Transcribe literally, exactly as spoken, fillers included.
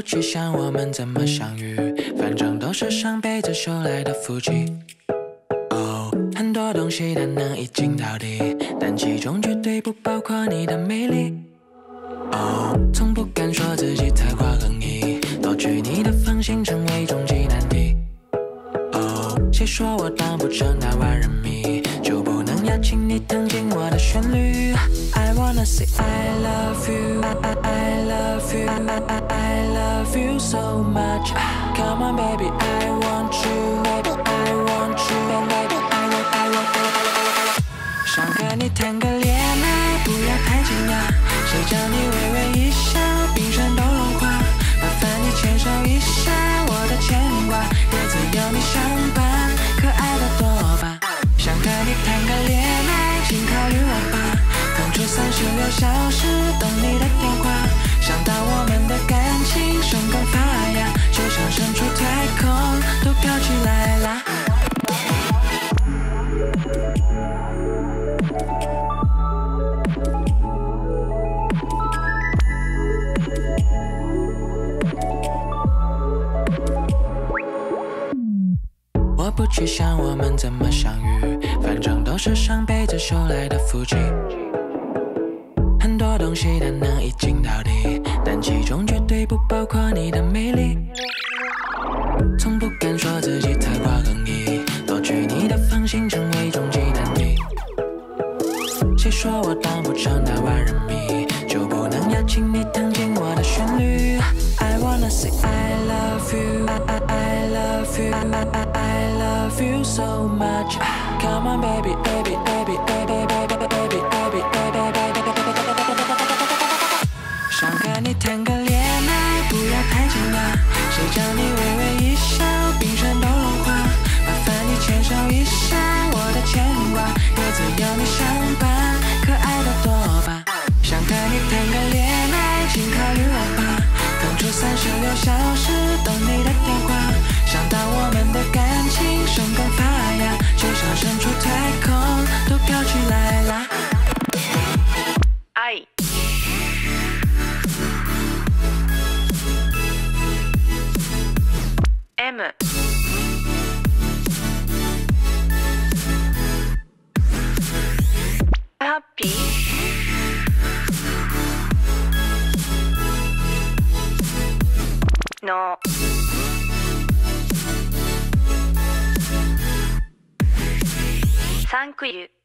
去想我们怎么相遇，反正都是上辈子修来的福气。哦，很多东西它能一镜到底，但其中绝对不包括你的美丽。哦，从不敢说自己才华横溢，夺取你的芳心成为终极难题。哦，谁说我当不成那万人迷，就不能邀请你疼进我的旋律。I wanna say I love you, I, I love you, I, I love you so much. Come on baby, I want you, baby, I want you, baby, I want, I want, I want. 想和你谈个恋爱，不要太惊讶，谁叫你微微一笑，冰山都融化。麻烦你牵手一下，我的牵挂，日子有你相伴，可爱的多吧。想和你谈个恋爱，请考虑我吧。腾出三十六小时等你的电话，想到我们的感情生根发芽，就像伸出太空都飘起来啦。我不去想我们怎么相遇，反正都是上辈子修来的福气。很多东西它能一镜到底，但其中绝对不包括你的美丽。从不敢说自己才华横溢，夺取你的芳心成为终极难题。谁说我当不成那万人迷，就不能邀请你疼进我的旋律。I wanna say I love you, I, I love you, I, I love you so much. Come on baby, baby, baby, baby, baby, baby, baby, baby, baby, baby. 想和你谈个恋爱，不要太惊讶，谁叫你微微一笑，冰山都融化。麻烦你牵手一下，我的牵挂，日子有你相伴，可爱的多吧。想和你谈个恋爱，请考虑我吧。腾出三十六小时等你的电话，想到我们的感情生根发芽，就像伸出太空都飘起来啦。 爱。M。Happy。No。Thank you。